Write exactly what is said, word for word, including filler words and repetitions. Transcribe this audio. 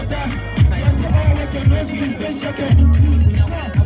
Now you say, oh, what you know, see, let's check it.